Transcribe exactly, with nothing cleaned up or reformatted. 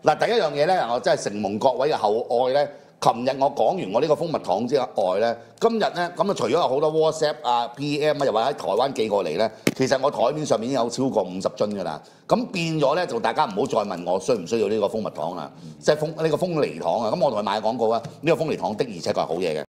嗱，第一樣嘢咧，我真係承蒙各位嘅厚愛咧。琴日我講完我呢個蜂蜜糖之外咧，今日咧咁啊，除咗有好多 WhatsApp 啊、P M 啊，又或者喺台灣寄過嚟咧，其實我台面上面已經有超過五十樽㗎啦。咁變咗咧，就大家唔好再問我需唔需要呢個蜂蜜糖啦，即係蜂呢個蜂梨糖啊。咁我同佢買廣告啊，呢個蜂梨糖的而且確係好嘢嘅。